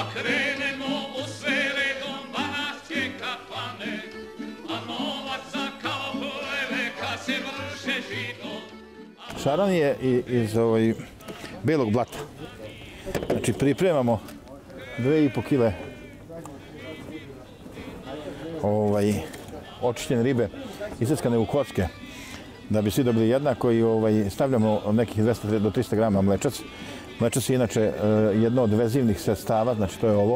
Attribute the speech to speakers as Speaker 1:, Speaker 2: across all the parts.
Speaker 1: krenemo u sve redom banatske kafane, a novaca kao pleve kad se vrše žito.
Speaker 2: Šaran je iz belog blata. Znači pripremamo 2,5 kile očišćene ribe iseckane u kocke da bi svi dobili jednako i stavljamo nekih 200 do 300 grama mlečac. Mlečac je inače jedno od vezivnih sredstava, znači to je ovo.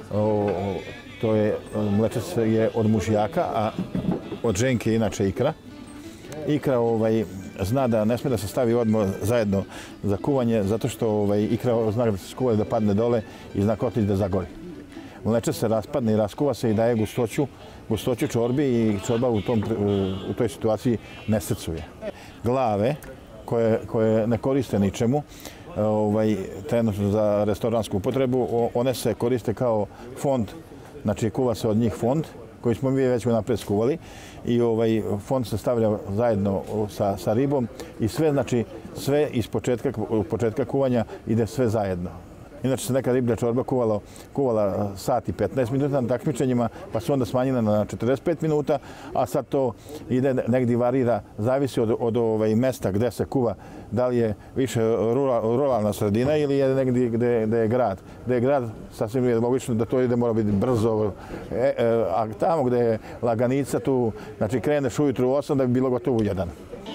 Speaker 2: Mlečac je od mužjaka, a od ženke je inače ikra. Ikra zna da ne smije da se stavi odmah zajedno za kuvanje, zato što ikra zna da se skuva da padne dole i zna otići da zagori. Mlečac se raspadne i raskuva se i daje gustoću čorbi i čorba u toj situaciji ne srcuje. Glave koje ne koriste ničemu, trenutno za restoransku upotrebu, one se koriste kao fond, znači kuva se od njih fond, koji smo mi već napred skuvali i fond se stavlja zajedno sa ribom i sve, znači sve iz početka kuvanja ide sve zajedno. Inače se neka riblja čorba kuvala sat i 15 minuta na takmičenjima, pa su onda smanjena na 45 minuta, a sad to ide negdje varira, zavisi od mesta gde se kuva, da li je više ruralna sredina ili je negdje gde je grad. Gde je grad, sasvim je logično da to ide, mora biti brzo, a tamo gde je laganica, tu, znači kreneš ujutru u 8 da bi bilo gotovo u 1.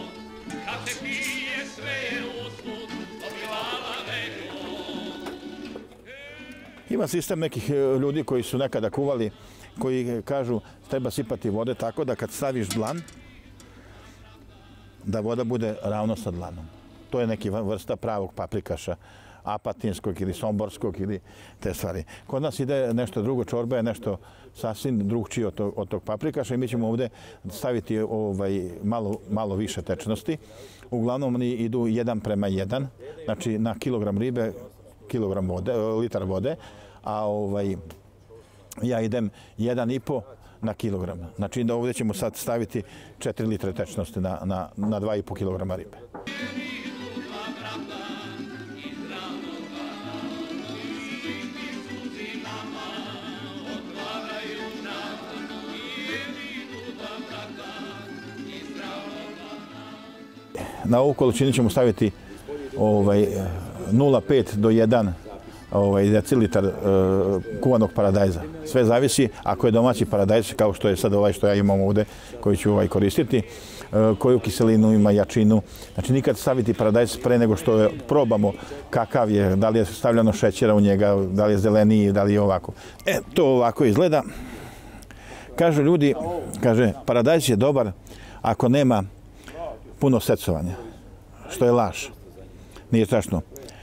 Speaker 2: Ima sistem nekih ljudi koji su nekada kuvali, koji kažu treba sipati vode tako da kad staviš dlan, da voda bude ravno sa dlanom. To je neki vrsta pravog paprikaša, apatinskog ili somborskog ili te stvari. Kod nas ide nešto drugo, čorba je nešto sasvim drugčije od tog paprikaša i mi ćemo ovdje staviti malo više tečnosti. Uglavnom oni idu 1:1, znači na kilogram ribe, litar vode, a ja idem 1,5 na kilogram. Znači da ovdje ćemo sad staviti 4 litre tečnosti na 2,5 kilograma ribe. Na ovu količinu ćemo staviti 0,5 do 1 decilitar kuvanog paradajza. Sve zavisi, ako je domaći paradajz, kao što je sad što ja imam ovdje, koji ću koristiti, koju kiselinu ima, jačinu. Znači nikad staviti paradajz pre nego što probamo kakav je, da li je stavljeno šećera u njega, da li je zeleniji, da li je ovako. To ovako izgleda. Kažu ljudi, paradajz je dobar ako nema puno secovanja, što je laž. Nije strašno.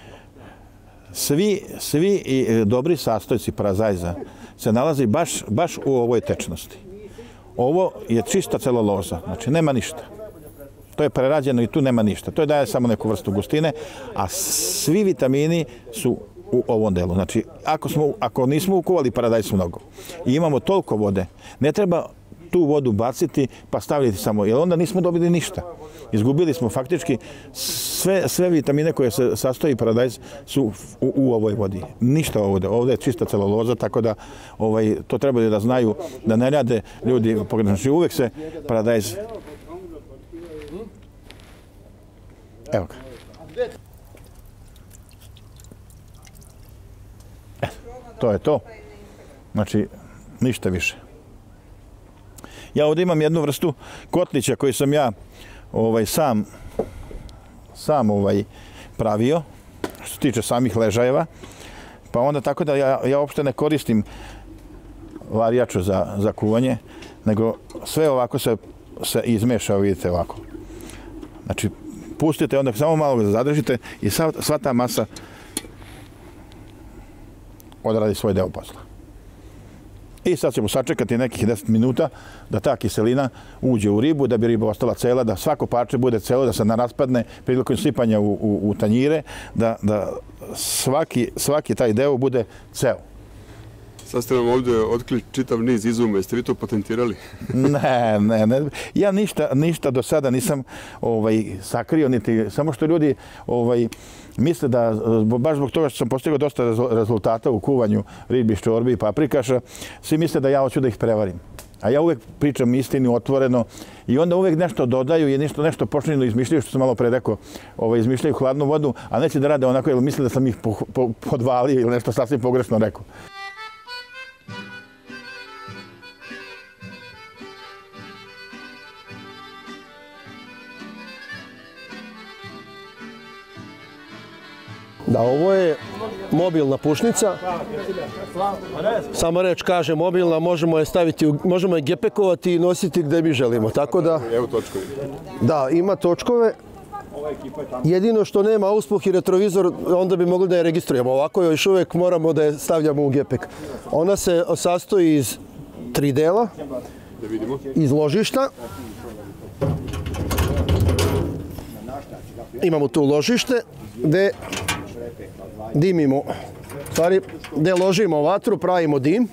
Speaker 2: Svi dobri sastojci paradajza se nalazi baš u ovoj tečnosti. Ovo je čista celuloza, znači nema ništa. To je prerađeno i tu nema ništa. To je daje samo neku vrstu gustine, a svi vitamini su u ovom delu. Znači, ako nismo ukuvali paradajz mnogo i imamo toliko vode, ne treba tu vodu baciti pa staviti samo, jer onda nismo dobili ništa. Izgubili smo faktički sve vitamine koje se sastoji paradajz su u ovoj vodi. Ništa ovdje. Ovdje je čista celuloza, tako da to trebaju da znaju, da ne rade ljudi pogrešno. Znači uvek se paradajz... Evo ga. To je to. Znači, ništa više. Ja ovdje imam jednu vrstu kotlića koji sam ja sam pravio, što se tiče samih ležajeva. Pa onda tako da ja uopšte ne koristim varijaču za kuvanje, nego sve ovako se izmeša, vidite ovako. Znači, pustite, onda samo malo ga zadržite i sva ta masa odradi svoj deo posla. I sad ćemo sačekati nekih 10 minuta da ta kiselina uđe u ribu, da bi riba ostala cela, da svako parče bude celo, da se ne raspadne prilikom sipanja u tanjire, da svaki taj deo bude ceo.
Speaker 3: Sad ste nam ovdje otkrili čitav niz izuma, jeste vi to patentirali?
Speaker 2: Ne. Ja ništa do sada nisam sakrio, niti, samo što ljudi misle da, baš zbog toga što sam postigao dosta rezultata u kuvanju ribi, čorbi i paprikaša, svi misle da ja hoću da ih prevarim. A ja uvek pričam istinu, otvoreno, i onda uvek nešto dodaju i nešto počinju da izmišljaju, što sam malo pre rekao, izmišljaju hladnu vodu, a neće da rade onako jer misle da sam ih podvalio ili nešto sasvim pogrešno rekao.
Speaker 4: Da, ovo je mobilna pušnica. Sama reč kaže mobilna, možemo je staviti, možemo je gepekovati i nositi gde mi želimo, tako da...
Speaker 3: Evo točkovi.
Speaker 4: Da, ima točkove. Jedino što nema auspuh i retrovizor, onda bi mogli da je registrujemo. Ovako još uvek moramo da je stavljamo u gepek. Ona se sastoji iz 3 dela.
Speaker 3: Da vidimo.
Speaker 4: Iz ložišta. Imamo tu ložište gde dimimo, stvari, gde ložimo vatru, pravimo dim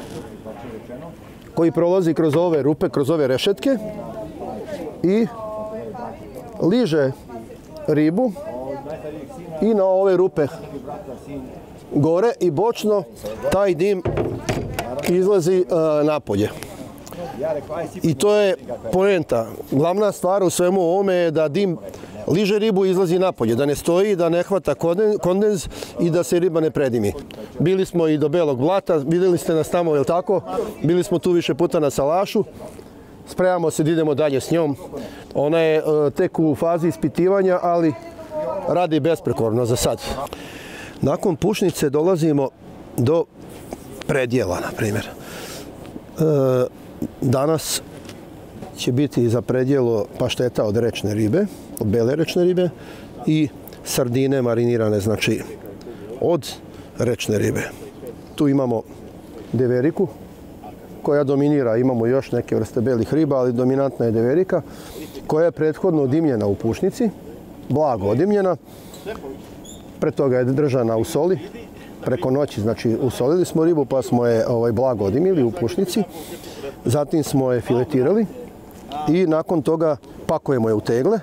Speaker 4: koji prolazi kroz ove rupe, kroz ove rešetke i liže ribu i na ove rupe gore i bočno taj dim izlazi napolje. I to je poenta. Glavna stvar u svemu ovome je da dim liže ribu i izlazi napolje, da ne stoji, da ne hvata kondens i da se riba ne predimi. Bili smo i do Belog blata, vidjeli ste nas tamo, je li tako? Bili smo tu više puta na salašu. Spremamo se da idemo dalje s njom. Ona je tek u fazi ispitivanja, ali radi besprekorno za sad. Nakon pušnice dolazimo do predjela, na primjer. Danas će biti za predjelo pašteta od rečne ribe, od bele rečne ribe i sardine marinirane, znači od rečne ribe. Tu imamo deveriku koja dominira, imamo još neke vrste belih riba, ali dominantna je deverika koja je prethodno dimljena u pušnici, blago odimljena. Pre toga je držana u soli, preko noći, znači usolili smo ribu pa smo je blago odimili u pušnici. Zatim smo je filetirali i nakon toga pakujemo je u tegle.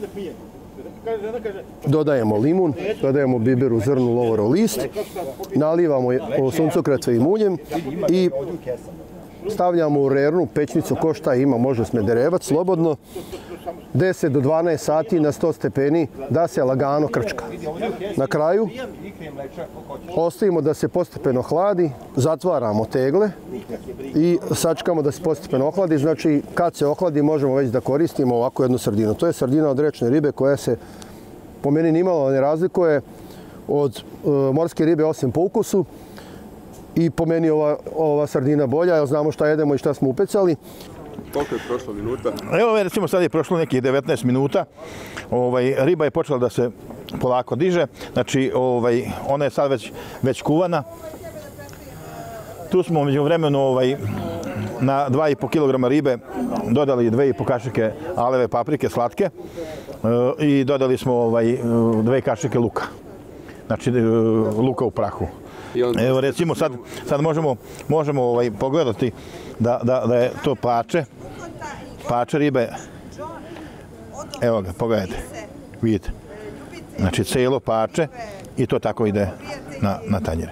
Speaker 4: Dodajemo limun, dodajemo biberu, zrnu, lovorov list, nalivamo suncokret i muljem i stavljamo u rernu, pećnicu ko šta ima, može smederevac, slobodno, 10 do 12 sati na 100 stepeni da se lagano krčka. Na kraju ostavimo da se postepeno hladi, zatvaramo tegle i sačekamo da se postepeno ohladi. Znači, kad se ohladi možemo već da koristimo ovako jednu sardinu. To je sardina od rečne ribe koja se po meni nimalo ne razlikuje od morske ribe osim po ukusu. I po meni ova sardina bolja, jer znamo šta jedemo i šta smo upecali.
Speaker 3: Koliko je prošlo minuta?
Speaker 2: Evo, recimo, sad je prošlo nekih 19 minuta. Riba je počela da se polako diže. Znači, ona je sad već kuvana. Tu smo među vremenu na 2,5 kg ribe dodali 2,5 kašike aleve paprike slatke i dodali smo 2 kašike luka. Znači, luka u prahu. Evo, recimo, sad možemo pogledati da je to pače ribe. Evo ga, pogledajte, vidite. Znači, celo pače i to tako ide na tanjire.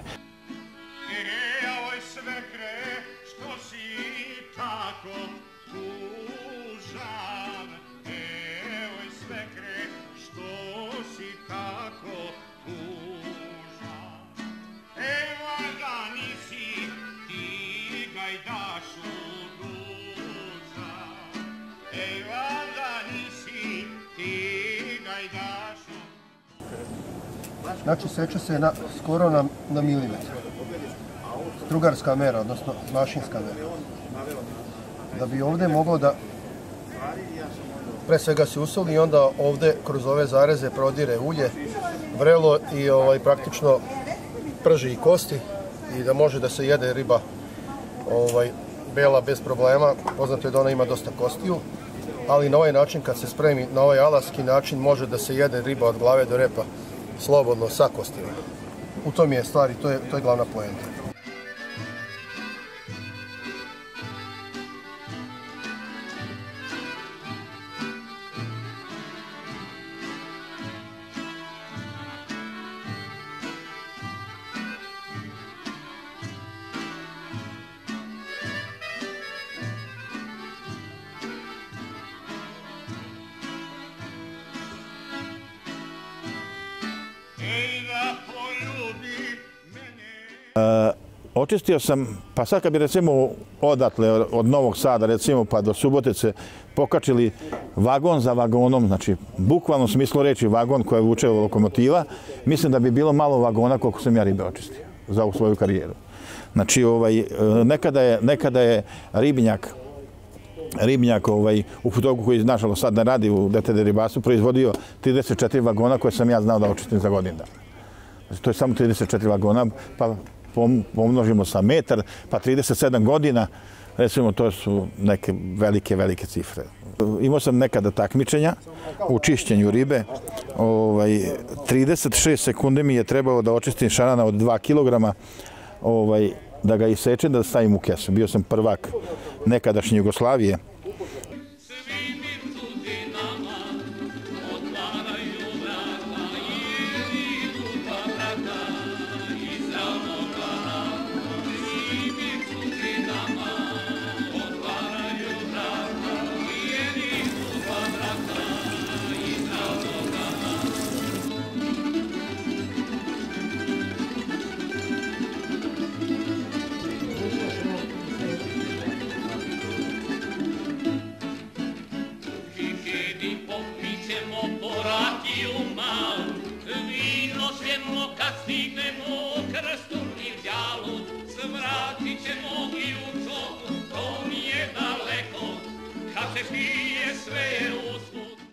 Speaker 4: Znači, seče se skoro na milimetar. Strugarska mera, odnosno mašinska mera. Da bi ovdje moglo da pre svega se usoli i onda ovdje kroz ove zareze prodire ulje, vrelo i praktično prži i kosti i da može da se jede riba bela bez problema. Poznato je da ona ima dosta kostiju, ali na ovaj način kad se spremi na ovaj alaski način može da se jede riba od glave do repa slobodno sa kostima. U tom je stvari, to je glavna poenta.
Speaker 2: Očistio sam, pa sad kad bi recimo odatle, od Novog Sada recimo pa do Subotice pokačili vagon za vagonom, znači bukvalno u smislu reći vagon koja vuče lokomotiva, mislim da bi bilo malo vagona koliko sam ja ribe očistio za ovu svoju karijeru. Znači nekada je ribnjak u Futogu koji nažalost sad ne radi u DTD ribarstvu proizvodio 34 vagona koje sam ja znao da očistim za godinu dana. Znači, to je samo 34 vagona, pa pomnožimo sa metar, pa 37 godina, recimo to su neke velike cifre. Imao sam nekada takmičenja u čišćenju ribe. 36 sekundi mi je trebalo da očistim šanana od 2 kilograma, da ga isečem, da stavim u kesu. Bio sam prvak nekadašnje Jugoslavije.
Speaker 1: Sve je usput.